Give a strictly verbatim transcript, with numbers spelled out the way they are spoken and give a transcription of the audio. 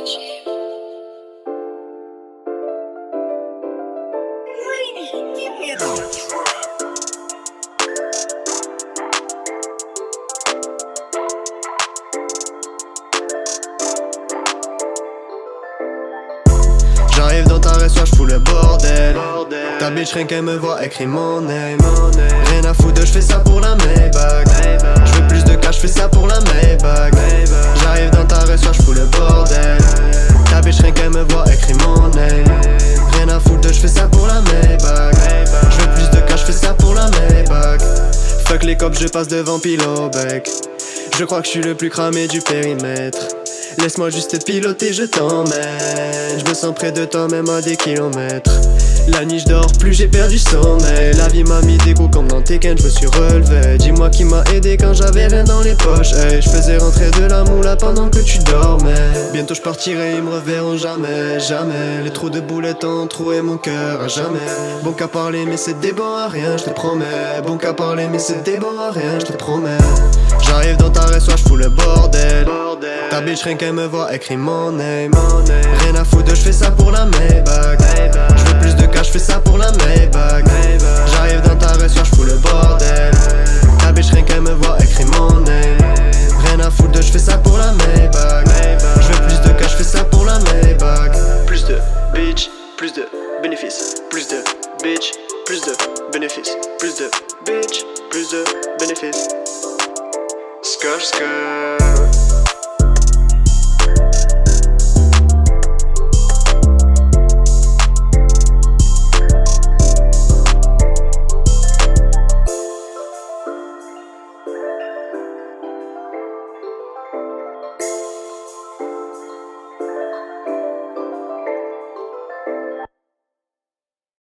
J'arrive dans ta resto, j'fous le bordel. Ta bitch rien qu'elle me voit écrit mon name. Rien à foutre, j'fais ça pour la Maybach. J'veux plus de cash, j'fais ça pour la Maybach. J'arrive dans ta resto, j'fous le bordel. Ta bitch rien qu'elle me voit écrit mon name. Rien à foutre, j'fais ça pour la Maybach. J'veux plus de cash, j'fais ça pour la Maybach. Fuck les cops, je passe devant pile au bec. Je crois que je suis le plus cramé du périmètre. Laisse-moi juste te piloter, je t'emmène. Je me sens près de toi même à des kilomètres. La nuit je dors plus, j'ai perdu sommeil. La vie m'a mis des coups comme dans Tekken, je me suis relevé. Dis-moi qui m'a aidé quand j'avais rien dans les poches. Hey, je faisais rentrer de la moula pendant que tu dormais. Bientôt je partirai, ils me reverront jamais, jamais. Les trous de boulettes ont troué mon cœur à jamais. Bon qu'à parler mais c'est des bons à rien, je te promets. Bon qu'à parler mais c'est des bons à rien, je te promets. J'arrive dans ta resto, j'fous le bordel. Ta bitch rien qu'elle me voit écrit mon name. Rien à foutre, j'fais ça pour la Maybach. J'veux plus de cash, j'fais ça pour la Maybach. J'arrive dans ta resto, j'fous le bordel. Ta bitch rien qu'elle me voit écrit mon name. Rien à foutre, j'fais ça pour la Maybach. J'veux plus de cash, j'fais ça pour la Maybach. Plus de bitch, plus de bénéfices. Plus de bitch, plus de bénéfices. Plus de bitch, plus de bénéfices. Skr skr.